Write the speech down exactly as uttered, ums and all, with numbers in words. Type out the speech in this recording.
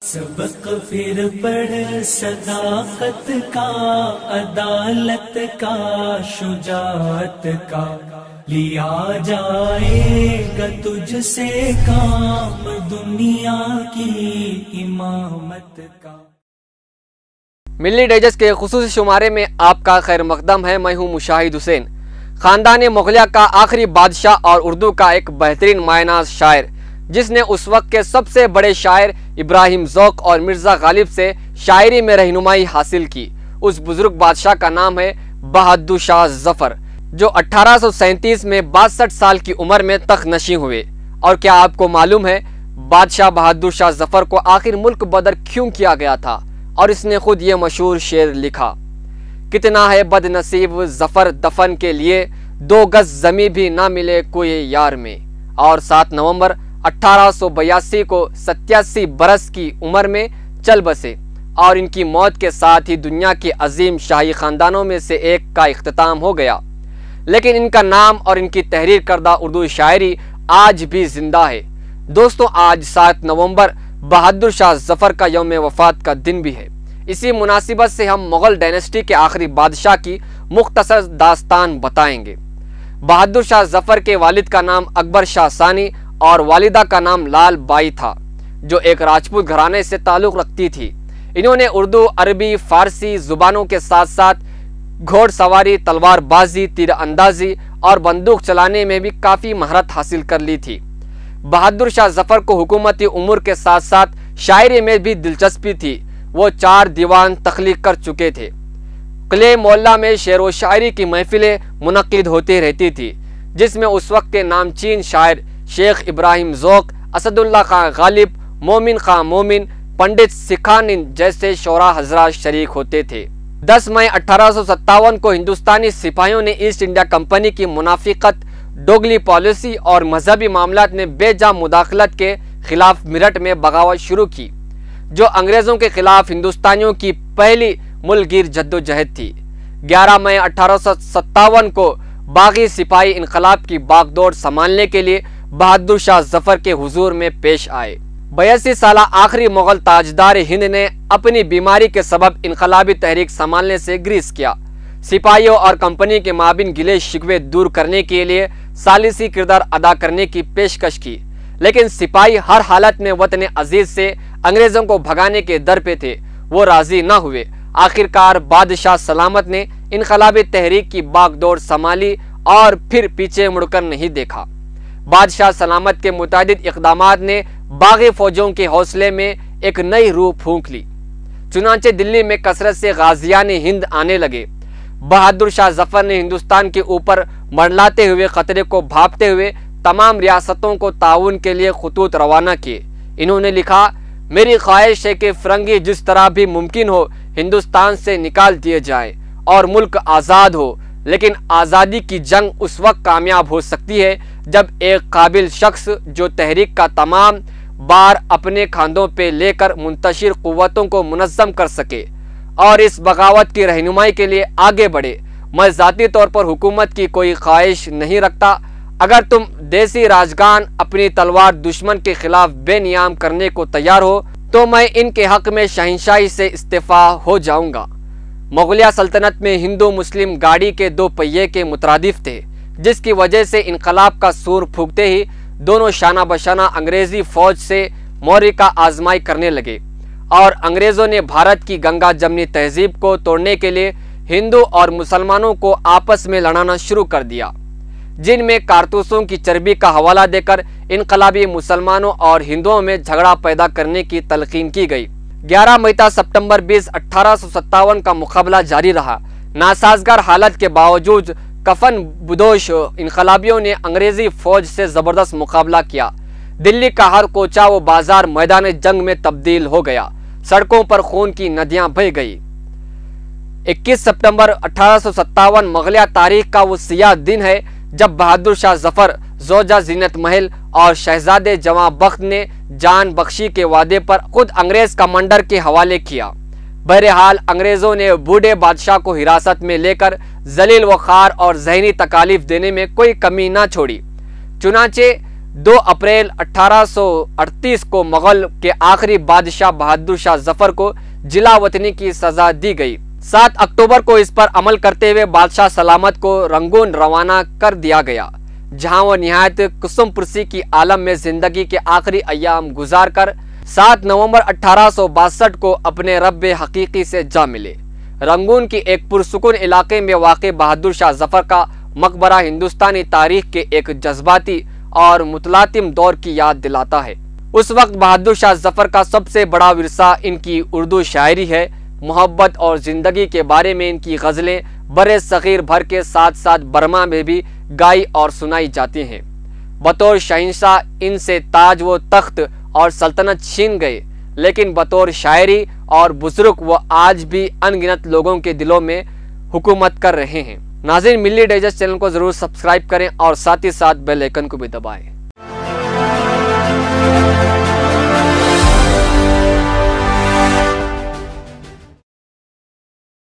सबक फिर पढ़ सदाकत का, अदालत का, शुजाअत का, लिया जाएगा तुझसे काम दुनिया की इमामत का। मिल्ली डाइजेस्ट के खुसूसी शुमारे में आपका खैर मकदम है। मैं हूँ मुशाहिद हुसैन। ख़ानदान मुग़लिया का आखिरी बादशाह और उर्दू का एक बेहतरीन मायनाज शायर, जिसने उस वक्त के सबसे बड़े शायर इब्राहिम ज़ौक़ और मिर्ज़ा गालिब से शायरी में रहनुमाई हासिल की, उस बुज़ुर्ग बादशाह का नाम है बहादुर शाह ज़फ़र, जो अठारह सौ सैंतीस में बासठ साल की उम्र में तख्त नशी हुए। और क्या आपको मालूम है बादशाह बहादुर शाह ज़फ़र को आखिर मुल्क बदर क्यों किया गया था? और इसने खुद ये मशहूर शेर लिखा, कितना है बदनसीब ज़फ़र दफन के लिए, दो गज ज़मी भी ना मिले कोई यार में। और सात नवंबर अठारह सौ बयासी को सत्तासी बरस की उम्र में चल बसे और इनकी मौत के साथ ही दुनिया के अजीम शाही ख़ानदानों में से एक का इख्तिताम हो गया। लेकिन इनका नाम और इनकी तहरीर करदा उर्दू शायरी आज भी जिंदा है। दोस्तों, आज सात नवंबर बहादुर शाह ज़फ़र का यौम वफ़ात का दिन भी है। इसी मुनासिबत से हम मुग़ल डायनेस्टी के आखिरी बादशाह की मुख्तसर दास्तान बताएंगे। बहादुर शाह ज़फ़र के वालिद का नाम अकबर शाह सानी और वालिदा का नाम लाल बाई था, जो एक राजपूत घराने से ताल्लुक़ रखती थी। इन्होंने उर्दू, अरबी, फ़ारसी ज़ुबानों के साथ साथ घोड़सवारी, तलवारबाजी, तीर अंदाजी और बंदूक चलाने में भी काफ़ी महारत हासिल कर ली थी। बहादुर शाह ज़फ़र को हुकूमती उमूर के साथ साथ शायरी में भी दिलचस्पी थी। वो चार दीवान तख्लीक कर चुके थे। किले मोहल्ला में शेर व शायरी की महफिलें मुनक़िद होती रहती थी, जिसमें उस वक्त के नामचीन शायर शेख इब्राहिम ज़ौक़, असदुल्ला खां गालिब, मोमिन खां मोमिन, पंडित सिखानिन जैसे शोरा हज़रात शरीक होते थे। दस मई अठारह सौ सत्तावन को हिंदुस्तानी सिपाहियों ने ईस्ट इंडिया कंपनी की मुनाफिकत, डोगली पॉलिसी और मजहबी मामलात में बेजा मुदाखलत के खिलाफ मेरठ में बगावत शुरू की, जो अंग्रेज़ों के खिलाफ हिंदुस्तानियों की पहली मुल्कगीर जद्दोजहद थी। ग्यारह मई अठारह सौ सत्तावन को बागी सिपाही इनकलाब की बागडोर संभालने के लिए बहादुर शाह ज़फ़र के हुजूर में पेश आए। बयासी साल आखिरी मुग़ल ताजदार हिंद ने अपनी बीमारी के सबब इनकलाबी तहरीक संभालने से ग्रीस किया। सिपाहियों और कंपनी के माबिन गिले शिकवे दूर करने के लिए सालिसी किरदार अदा करने की पेशकश की, लेकिन सिपाही हर हालत में वतन अजीज से अंग्रेज़ों को भगाने के दर पे थे। वो राजी न हुए। आखिरकार बादशाह सलामत ने इनकलाबी तहरीक की बागडोर संभाली और फिर पीछे मुड़कर नहीं देखा। बादशाह सलामत के मुतादिद इक़दामात ने बागी फौजों के हौसले में एक नई रूह फूंक ली। चुनांचे दिल्ली में कसरत से गाजियान हिंद आने लगे। बहादुर शाह ज़फ़र ने हिंदुस्तान के ऊपर मंडलाते हुए खतरे को भांपते हुए तमाम रियासतों को ताउन के लिए खतूत रवाना किए। इन्होंने लिखा, मेरी ख्वाहिश है कि फ़िरंगी जिस तरह भी मुमकिन हो हिंदुस्तान से निकाल दिए जाए और मुल्क आज़ाद हो, लेकिन आज़ादी की जंग उस वक्त कामयाब हो सकती है जब एक काबिल शख्स जो तहरीक का तमाम बार अपने खांदों पे लेकर मुंतशिर क़ुव्वतों को मुनज़्ज़म कर सके और इस बगावत की रहनुमाई के लिए आगे बढ़े। मैं ज़ाती तौर पर हुकूमत की कोई ख्वाहिश नहीं रखता। अगर तुम देसी राजगान अपनी तलवार दुश्मन के खिलाफ बेनियाम करने को तैयार हो तो मैं इनके हक़ में शहंशाही से इस्तीफ़ा हो जाऊँगा। मुग़लिया सल्तनत में हिंदू मुस्लिम गाड़ी के दो पहिए के मुतरादिफ थे, जिसकी वजह से इनकलाब का सूर फूंकते ही दोनों शाना बशाना अंग्रेज़ी फ़ौज से मौर्य का आजमाई करने लगे और अंग्रेज़ों ने भारत की गंगा जमनी तहजीब को तोड़ने के लिए हिंदू और मुसलमानों को आपस में लड़ाना शुरू कर दिया, जिनमें कारतूसों की चर्बी का हवाला देकर इनकलाबी मुसलमानों और हिंदुओं में झगड़ा पैदा करने की तलकीन की गई। ग्यारह मई सितंबर बीस अठारह सौ सत्तावन का मुकाबला जारी रहा। नासाजगार हालत के बावजूद कफन बुदोश इनकलाबियों ने अंग्रेज़ी फ़ौज से ज़बरदस्त मुकाबला किया। दिल्ली का हर कोचा व बाजार मैदान जंग में तब्दील हो गया। सड़कों पर खून की नदियां बह गई। इक्कीस सितंबर अठारह सौ सत्तावन मुग़लिया तारीख का वो सियाह दिन है जब बहादुर शाह ज़फ़र, ज़ौजा ज़ीनत महल और शहजादे जवां बख्त ने जान बख्शी के वादे पर खुद अंग्रेज़ कमांडर के हवाले किया। बहरहाल अंग्रेज़ों ने बूढ़े बादशाह को हिरासत में लेकर जलील वखार और जहनी तकालीफ देने में कोई कमी ना छोड़ी। चुनाचे दो अप्रैल अठारह सौ अड़तीस को मुगल के आखिरी बादशाह बहादुर शाह जफर को जिला वतनी की सजा दी गई। सात अक्टूबर को इस पर अमल करते हुए बादशाह सलामत को रंगून रवाना कर दिया गया, जहां वो निहायत कुसुम पुरसी की आलम में जिंदगी के आखिरी अय्याम गुजार कर सात नवंबर अठारह सौ बासठ को अपने रब्बे हकीकी से जा मिले। रंगून की एक पुरसुकून इलाके में वाक़ बहादुर शाह जफर का मकबरा हिंदुस्तानी तारीख के एक जज्बाती और मुतलातिम दौर की याद दिलाता है। उस वक्त बहादुर शाह जफर का सबसे बड़ा विरसा इनकी उर्दू शायरी है। मोहब्बत और ज़िंदगी के बारे में इनकी गज़लें बरे सग़ीर भर के साथ साथ बर्मा में भी गाई और सुनाई जाती हैं। बतौर शहंशाह इनसे ताज व तख्त और सल्तनत छीन गए, लेकिन बतौर शायरी और बुजुर्ग वो आज भी अनगिनत लोगों के दिलों में हुकूमत कर रहे हैं। नाज़रीन, मिल्ली डाइजेस्ट चैनल को ज़रूर सब्सक्राइब करें और साथ ही साथ बेल आइकन को भी दबाएं।